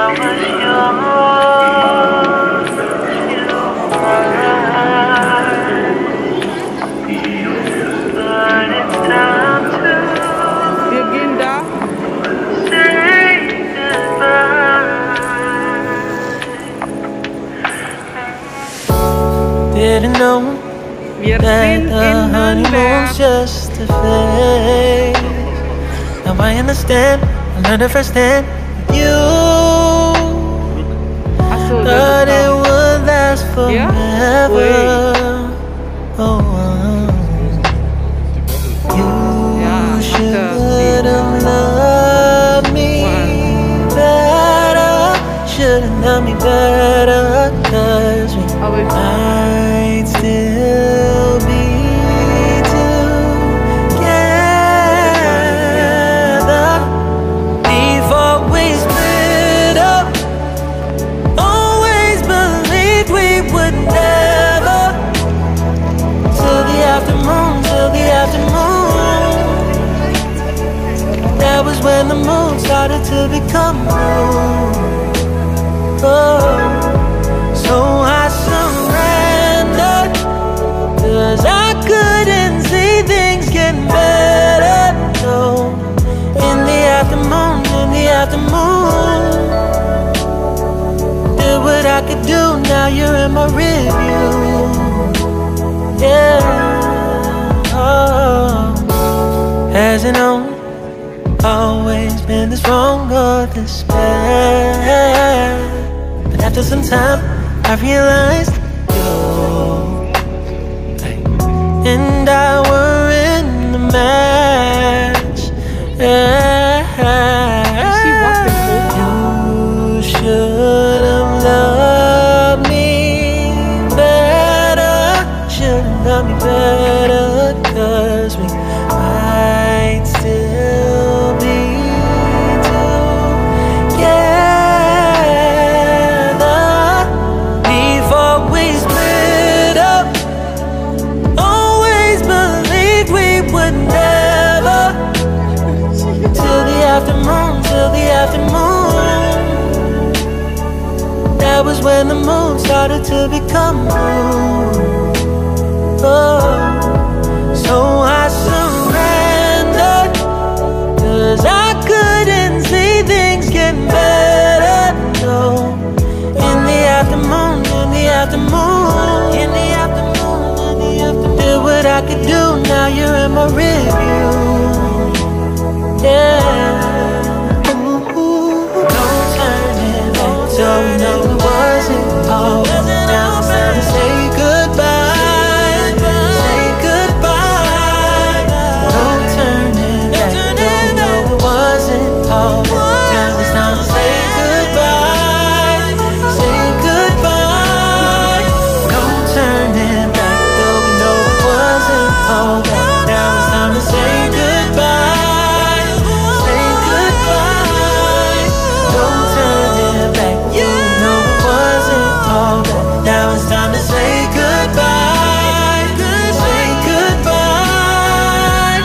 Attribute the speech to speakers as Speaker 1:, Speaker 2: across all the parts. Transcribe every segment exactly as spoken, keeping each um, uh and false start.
Speaker 1: Didn't know that the honeymoon's just a phase. Now I understand, I learned it firsthand. You thought it would last forever. Oh, you should have loved me better. Should have loved me better, 'cause we might still be together before we split up. Always believed we would never. Till the afternoon, till the afternoon. That was when the moon started to become blue. Oh, so I surrendered, 'cause I couldn't see things getting better. No, in the afternoon, in the afternoon, did what I could do, now you're in my review. Yeah, oh. Hasn't always been this wrong or this bad, but after some time I realized you and I were in the match. You should have loved me better. Should have loved me better, 'cause we might still be together before we split up. Always believed we would never. Till the afternoon, till the afternoon. That was when the moon started to become blue. Oh, so I surrendered, 'cause I couldn't see things getting better. No, in the afternoon, in the afternoon, in the afternoon, in the afternoon, did what I could do, now you're in my review. Yeah, ooh, no turning back, so no, it wasn't all. Now it's time to say goodbye, say goodbye. No turning back, no, no, it wasn't all. Now it's time to say goodbye, say goodbye. No turning back, though we know it wasn't all. Now it's time to say goodbye, say goodbye. No turning back, you know it wasn't all. Now it's time to say goodbye, say goodbye.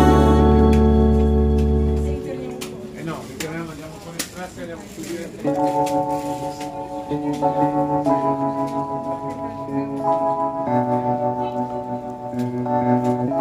Speaker 2: Eh no, perché noi andiamo con il stress e andiamo a chiudere.
Speaker 3: Thank you.